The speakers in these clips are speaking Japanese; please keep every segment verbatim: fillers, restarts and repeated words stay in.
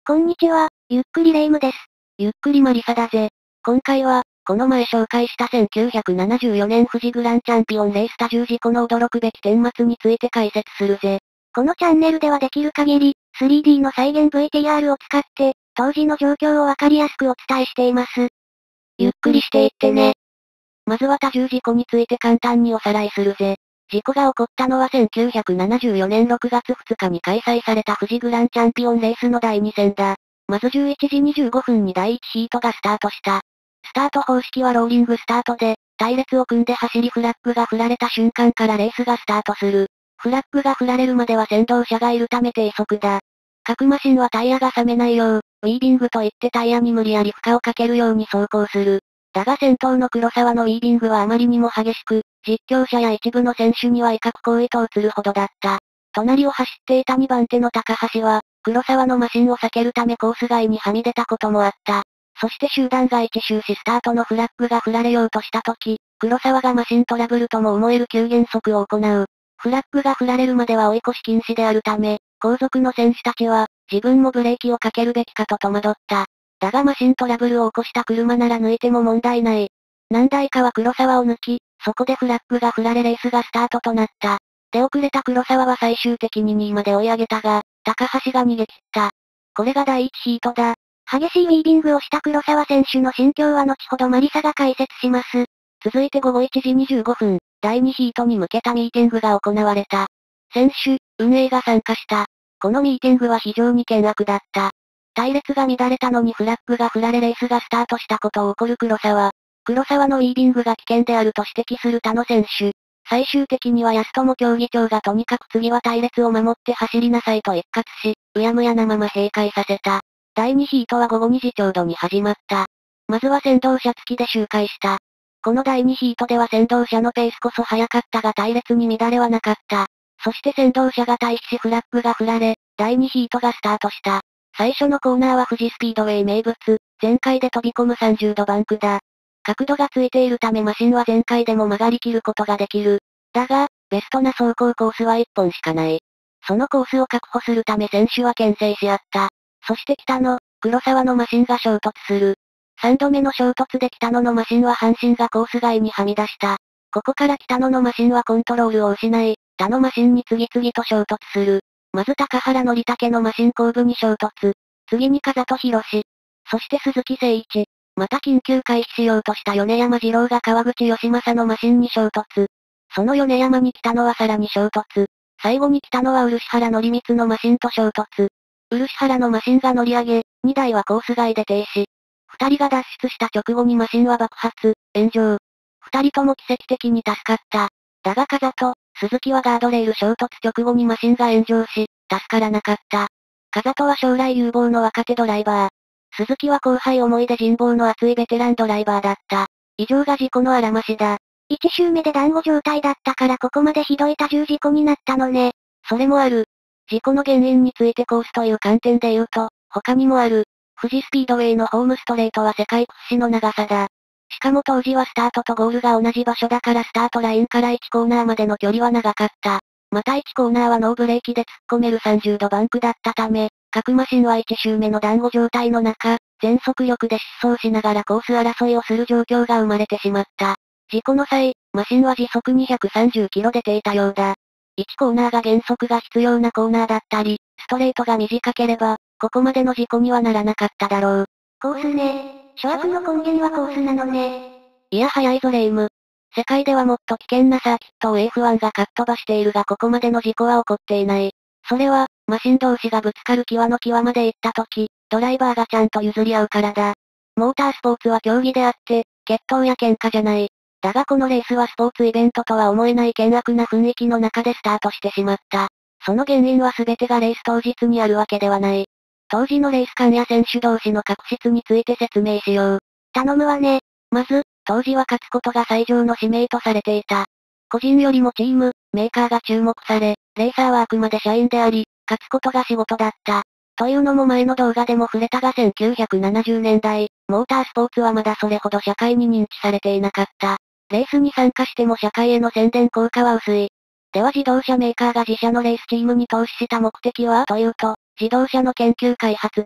こんにちは、ゆっくりレ夢ムです。 ゆっくりマリサだぜ。今回は、この前紹介したせんきゅうひゃくななじゅうよねん富士グランチャンピオンレース多重事故の驚くべき顛末について解説するぜ。 このチャンネルではできる限り、スリーディー の再現 ブイティーアール を使って、当時の状況をわかりやすくお伝えしています。 ゆっくりしていってね。まずは多重事故について簡単におさらいするぜ。事故が起こったのはせんきゅうひゃくななじゅうよねんろくがつふつかに開催された富士グランチャンピオンレースのだいに戦だ。まずじゅういちじにじゅうごふんにだいいちヒートがスタートした。スタート方式はローリングスタートで、隊列を組んで走りフラッグが振られた瞬間からレースがスタートする。フラッグが振られるまでは先導車がいるため低速だ。各マシンはタイヤが冷めないよう、ウィービングといってタイヤに無理やり負荷をかけるように走行する。だが先頭の黒沢のウィービングはあまりにも激しく、実況者や一部の選手には威嚇行為と映るほどだった。隣を走っていたにばん手の高橋は、黒沢のマシンを避けるためコース外にはみ出たこともあった。そして集団が一周しスタートのフラッグが振られようとした時、黒沢がマシントラブルとも思える急減速を行う。フラッグが振られるまでは追い越し禁止であるため、後続の選手たちは、自分もブレーキをかけるべきかと戸惑った。だがマシントラブルを起こした車なら抜いても問題ない。何台かは黒沢を抜き、そこでフラッグが振られレースがスタートとなった。出遅れた黒沢は最終的ににいまで追い上げたが、高橋が逃げ切った。これがだいいちヒートだ。 激しいウィービングをした黒沢選手の心境は後ほどマリサが解説します。 続いてごごいちじにじゅうごふん、だいにヒートに向けたミーティングが行われた。選手、運営が参加した。このミーティングは非常に険悪だった。隊列が乱れたのにフラッグが振られレースがスタートしたことを怒る黒沢。黒沢のウィービングが危険であると指摘する他の選手。最終的には安友競技長がとにかく次は隊列を守って走りなさいと一括し、うやむやなまま閉会させた。だいにヒートはごごにじちょうどに始まった。まずは先導車付きで周回した。このだいにヒートでは先導車のペースこそ速かったが隊列に乱れはなかった。そして先導車が退避しフラッグが振られ、だいにヒートがスタートした。最初のコーナーは富士スピードウェイ名物、全開で飛び込むさんじゅうどバンクだ。角度がついているためマシンは全開でも曲がりきることができる。だが、ベストな走行コースはいっぽんしかない。そのコースを確保するため選手は牽制し合った。そして北野、黒沢のマシンが衝突する。さんどめの衝突で北野のマシンは半身がコース外にはみ出した。ここから北野のマシンはコントロールを失い、他のマシンに次々と衝突する。まず高原則武のマシン後部に衝突。次に風戸博士。そして鈴木誠一。また緊急回避しようとした米山二郎が川口義正のマシンに衝突。その米山に北野はさらに衝突。最後に北野は漆原則光のマシンと衝突。漆原のマシンが乗り上げ、にだいはコース外で停止。ふたりが脱出した直後にマシンは爆発、炎上。ふたりとも奇跡的に助かった。だが風と、鈴木はガードレール衝突直後にマシンが炎上し、助からなかった。風とは将来有望の若手ドライバー。鈴木は後輩思いで人望の厚いベテランドライバーだった。以上が事故のあらましだ。 いち周目で団子状態だったからここまでひどい多重事故になったのね。 それもある。事故の原因についてコースという観点で言うと、他にもある。富士スピードウェイのホームストレートは世界屈指の長さだ。しかも当時はスタートとゴールが同じ場所だからスタートラインからいちコーナーまでの距離は長かった。またいちコーナーはノーブレーキで突っ込めるさんじゅうどバンクだったため、各マシンはいち周目の団子状態の中、全速力で疾走しながらコース争いをする状況が生まれてしまった。事故の際、マシンは時速にひゃくさんじゅっキロ出ていたようだ。いちコーナーが減速が必要なコーナーだったり、ストレートが短ければ、ここまでの事故にはならなかっただろう。 コースね。諸悪の根源はコースなのね。 いや早いぞレイム。世界ではもっと危険なサーキットを エフワン がかっ飛ばしているがここまでの事故は起こっていない。それは、マシン同士がぶつかる際の際まで行った時、ドライバーがちゃんと譲り合うからだ。モータースポーツは競技であって、決闘や喧嘩じゃない。だがこのレースはスポーツイベントとは思えない険悪な雰囲気の中でスタートしてしまった。その原因は全てがレース当日にあるわけではない。当時のレース間や選手同士の確執について説明しよう。 頼むわね。 まず、当時は勝つことが最上の使命とされていた。個人よりもチーム、メーカーが注目され、レーサーはあくまで社員であり、勝つことが仕事だった。というのも前の動画でも触れたがせんきゅうひゃくななじゅうねんだい、モータースポーツはまだそれほど社会に認知されていなかった。レースに参加しても社会への宣伝効果は薄い。では自動車メーカーが自社のレースチームに投資した目的はというと、自動車の研究開発だ。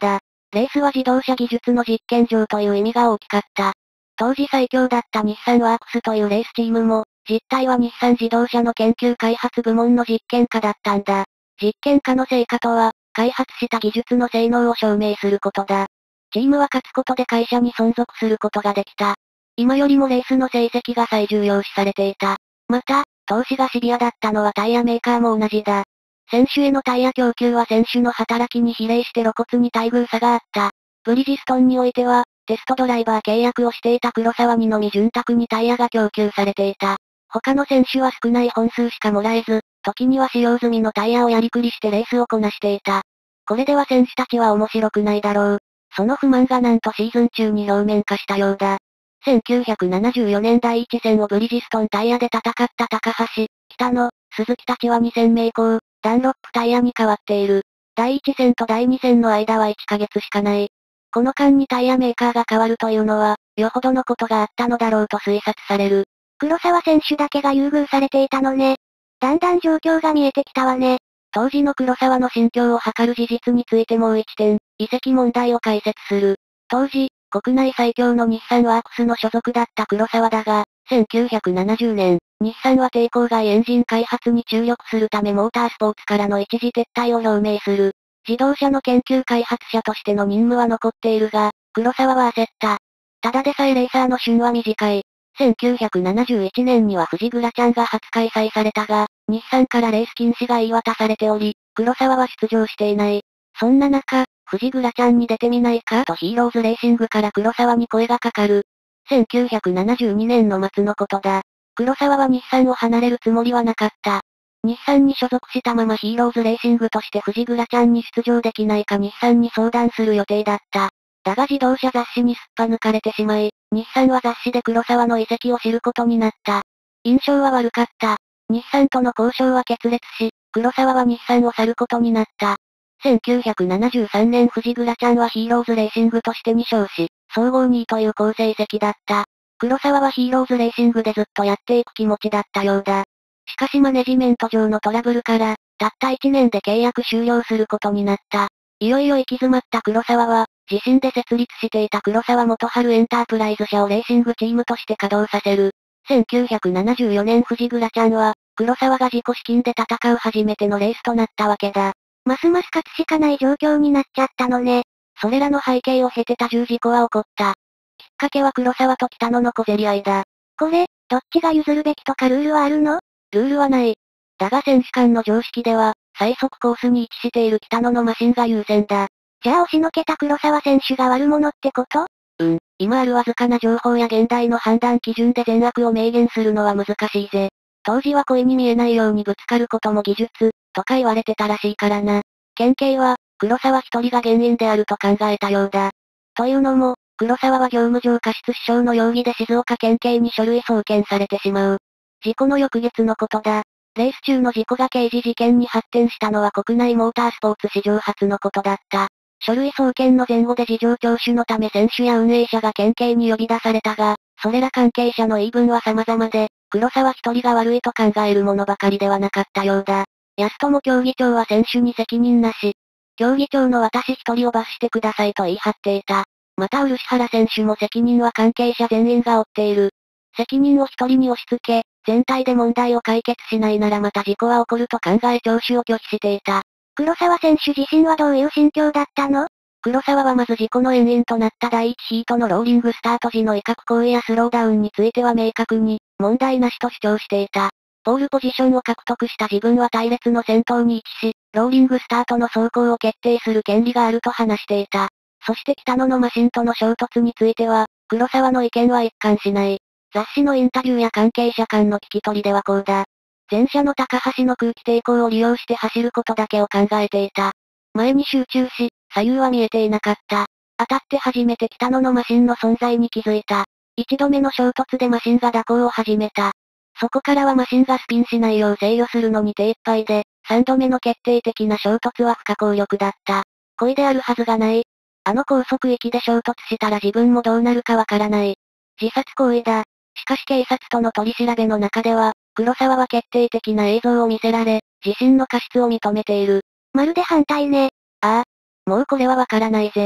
レースは自動車技術の実験場という意味が大きかった。当時最強だった日産ワークスというレースチームも、実態は日産自動車の研究開発部門の実験家だったんだ。実験家の成果とは、開発した技術の性能を証明することだ。チームは勝つことで会社に存続することができた。今よりもレースの成績が最重要視されていた。また、投資がシビアだったのはタイヤメーカーも同じだ。選手へのタイヤ供給は選手の働きに比例して露骨に待遇差があった。ブリヂストンにおいては、テストドライバー契約をしていた黒沢にのみ潤沢にタイヤが供給されていた。他の選手は少ない本数しかもらえず、時には使用済みのタイヤをやりくりしてレースをこなしていた。これでは選手たちは面白くないだろう。その不満がなんとシーズン中に表面化したようだ。せんきゅうひゃくななじゅうよねんだいいち戦をブリヂストンタイヤで戦った高橋、北野、鈴木たちはに戦目以降、ダンロップタイヤに変わっている。だいいち戦とだいに戦の間はいっかげつしかない。この間にタイヤメーカーが変わるというのは、よほどのことがあったのだろうと推察される。 黒沢選手だけが優遇されていたのね。だんだん状況が見えてきたわね。 当時の黒沢の心境を図る事実についてもう一点、移籍問題を解説する。当時、国内最強の日産ワークスの所属だった黒沢だが、せんきゅうひゃくななじゅうねん、日産は抵抗外エンジン開発に注力するためモータースポーツからの一時撤退を表明する。自動車の研究開発者としての任務は残っているが、黒沢は焦った。ただでさえレーサーの旬は短い。せんきゅうひゃくななじゅういちねんには富士グラチャンが初開催されたが、日産からレース禁止が言い渡されており、黒沢は出場していない。そんな中、富士グラチャンに出てみないかとヒーローズレーシングから黒沢に声がかかる。せんきゅうひゃくななじゅうにねんの末のことだ。黒沢は日産を離れるつもりはなかった。日産に所属したままヒーローズレーシングとして富士グラチャンに出場できないか日産に相談する予定だった。だが自動車雑誌にすっぱ抜かれてしまい、日産は雑誌で黒沢の移籍を知ることになった。印象は悪かった。日産との交渉は決裂し、黒沢は日産を去ることになった。せんきゅうひゃくななじゅうさんねん富士グラチャンはヒーローズレーシングとしてに勝し、総合にいという好成績だった。黒沢はヒーローズレーシングでずっとやっていく気持ちだったようだ。しかしマネジメント上のトラブルから、たったいちねんで契約終了することになった。いよいよ行き詰まった黒沢は、自身で設立していた黒沢元春エンタープライズ社をレーシングチームとして稼働させる。せんきゅうひゃくななじゅうよねん富士グラチャンは、黒沢が自己資金で戦う初めてのレースとなったわけだ。 ますます勝つしかない状況になっちゃったのね。 それらの背景を経て多重事故は起こった。きっかけは黒沢と北野の小競り合いだ。 これ、どっちが譲るべきとかルールはあるの？ ルールはない。だが選手間の常識では、最速コースに位置している北野のマシンが優先だ。 じゃあ押しのけた黒沢選手が悪者ってこと？ うん、今あるわずかな情報や現代の判断基準で善悪を明言するのは難しいぜ。当時は故意に見えないようにぶつかることも技術、とか言われてたらしいからな。県警は、黒沢一人が原因であると考えたようだ。というのも、黒沢は業務上過失致傷の容疑で静岡県警に書類送検されてしまう。事故の翌月のことだ。レース中の事故が刑事事件に発展したのは国内モータースポーツ史上初のことだった。書類送検の前後で事情聴取のため選手や運営者が県警に呼び出されたが、それら関係者の言い分は様々で、黒沢一人が悪いと考えるものばかりではなかったようだ。安友競技長は選手に責任なし。競技長の私一人を罰してくださいと言い張っていた。また漆原選手も責任は関係者全員が負っている。責任を一人に押し付け、全体で問題を解決しないならまた事故は起こると考え聴取を拒否していた。 黒沢選手自身はどういう心境だったの？ 黒沢はまず事故の原因となっただいいちヒートのローリングスタート時の威嚇行為やスローダウンについては明確に、問題なしと主張していた。ポールポジションを獲得した自分は隊列の先頭に位置し、ローリングスタートの走行を決定する権利があると話していた。そして北野のマシンとの衝突については、黒沢の意見は一貫しない。雑誌のインタビューや関係者間の聞き取りではこうだ。前者の高橋の空気抵抗を利用して走ることだけを考えていた。前に集中し、左右は見えていなかった。当たって初めて北野のマシンの存在に気づいた。一度目の衝突でマシンが蛇行を始めた。そこからはマシンがスピンしないよう制御するのに手一杯で、三度目の決定的な衝突は不可抗力だった。故意であるはずがない。あの高速域で衝突したら自分もどうなるかわからない。自殺行為だ。しかし警察との取り調べの中では、黒沢は決定的な映像を見せられ、自身の過失を認めている。 まるで反対ね。 ああ。もうこれはわからないぜ。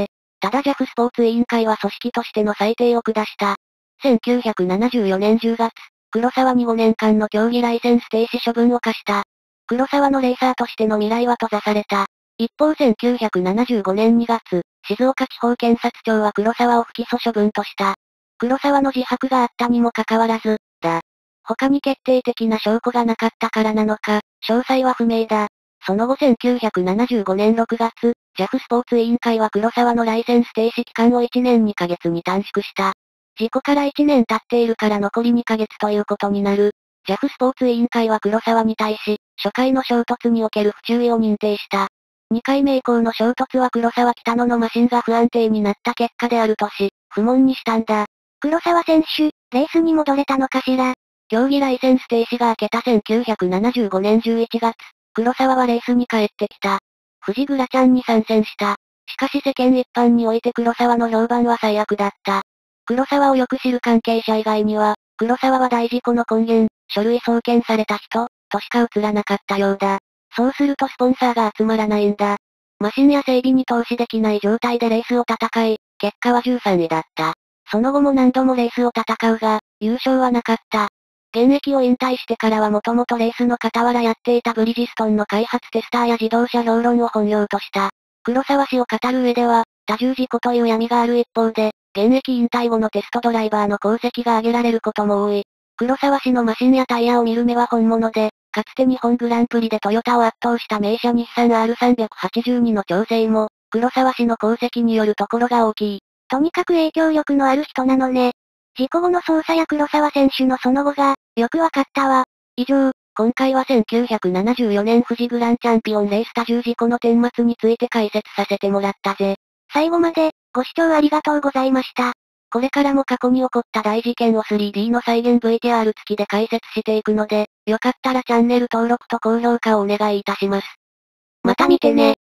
ただジャフスポーツ委員会は組織としての裁定を下した。せんきゅうひゃくななじゅうよねんじゅうがつ、黒沢にごねんかんの競技ライセンス停止処分を課した。黒沢のレーサーとしての未来は閉ざされた。一方せんきゅうひゃくななじゅうごねんにがつ、静岡地方検察庁は黒沢を不起訴処分とした。黒沢の自白があったにもかかわらず、だ。他に決定的な証拠がなかったからなのか、詳細は不明だ。その後せんきゅうひゃくななじゅうごねんろくがつ、ジャフスポーツ委員会は黒沢のライセンス停止期間をいちねんにかげつに短縮した。事故からいちねん経っているから残りにかげつということになる。ジャフスポーツ委員会は黒沢に対し、初回の衝突における不注意を認定した。にかいめ以降の衝突は黒沢北野のマシンが不安定になった結果であるとし、不問にしたんだ。 黒沢選手、レースに戻れたのかしら。 競技ライセンス停止が明けたせんきゅうひゃくななじゅうごねんじゅういちがつ、黒沢はレースに帰ってきた。富士グラチャンに参戦した。しかし世間一般において黒沢の評判は最悪だった。黒沢をよく知る関係者以外には、黒沢は大事故の根源、書類送検された人、としか映らなかったようだ。そうするとスポンサーが集まらないんだ。マシンや整備に投資できない状態でレースを戦い、結果はじゅうさんいだった。その後も何度もレースを戦うが、優勝はなかった。現役を引退してからはもともとレースの傍らやっていたブリヂストンの開発テスターや自動車評論を本業とした。黒沢氏を語る上では、多重事故という闇がある一方で、現役引退後のテストドライバーの功績が挙げられることも多い。黒沢氏のマシンやタイヤを見る目は本物で、かつて日本グランプリでトヨタを圧倒した名車日産 アールさんはちに の調整も、黒沢氏の功績によるところが大きい。 とにかく影響力のある人なのね。事故後の捜査や黒沢選手のその後が、よくわかったわ。 以上、今回はせんきゅうひゃくななじゅうよねん富士グランチャンピオンレース多重事故の顛末について解説させてもらったぜ。 最後まで、ご視聴ありがとうございました。 これからも過去に起こった大事件を スリーディー の再現 ブイティーアール 付きで解説していくので、よかったらチャンネル登録と高評価をお願いいたします。 また見てね。